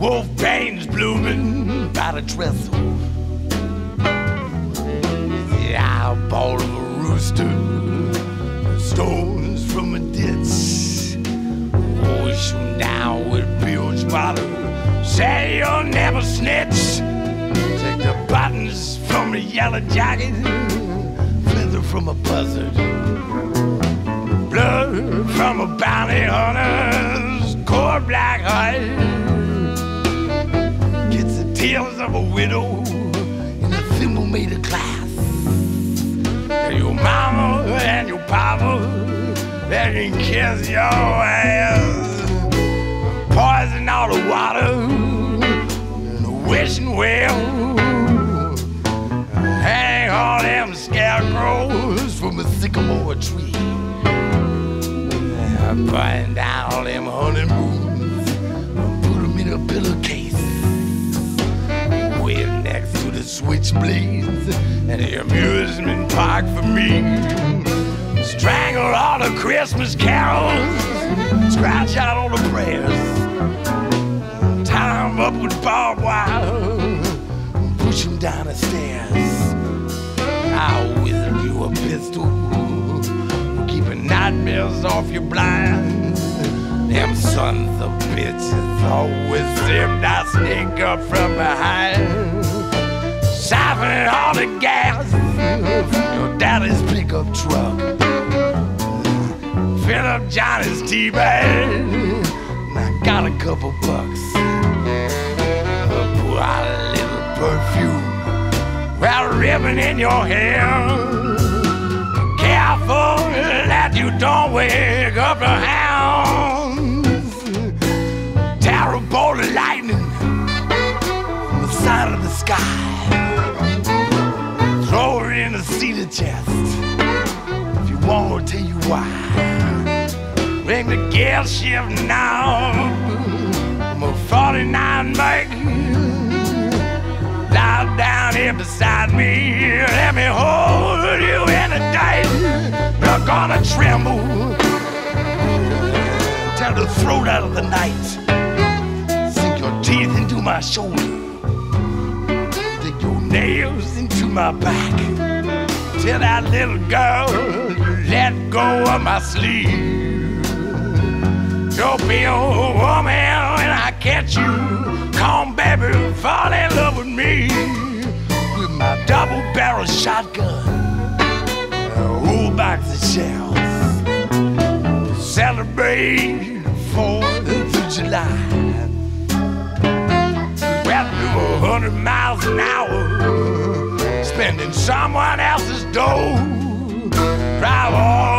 Wolfbane's blooming by the trestle. The eyeball of a rooster, stones from a ditch. Wash them down with bilge water. Say you'll never snitch. Take the buttons from a yellow jacket, feather from a buzzard, blood from a bounty hunter's core black heart. Gets the tears of a widow in a thimble made of glass. And your mama and your papa, they can kiss your ass. Poison all the water in the wishing well. Hang all them scarecrows from a sycamore tree. Burn down all them honeymoons and put them in a pillowcase. Way next to the switchblades and the amusement park for me. Strangle all the Christmas carols, scratch out all the prayers. Tie them up with barbed wire and push them down the stairs. I'll whistle you a pistol, keeping nightmares off your blinds. Them sons of bitches always seem to sneak up from behind, siphoning all the gas from your daddy's pickup truck. Fill up Johnny's tea bag, and I got a couple bucks. Pour out a little perfume, wrap a ribbon in your hair. Careful that you don't wake up the hounds. Tear a bolt of lightning from the side of the sky. Throw her in the cedar chest. If you want, I'll tell you why. Ring the gear shift now. I'm a 49 make. Lie down here beside me. Let me hold you in the day. You're gonna tremble. Tear the throat out of the night. Sink your teeth into my shoulder. Dig your nails into my back. Tell that little girl to let go of my sleeve. You'll be a woman when I catch you. Come, baby, fall in love with me. With my double-barrel shotgun, a whole box of shells. Celebrate 4th of July. Well, do 100 miles an hour, spending someone else's dough. Drive all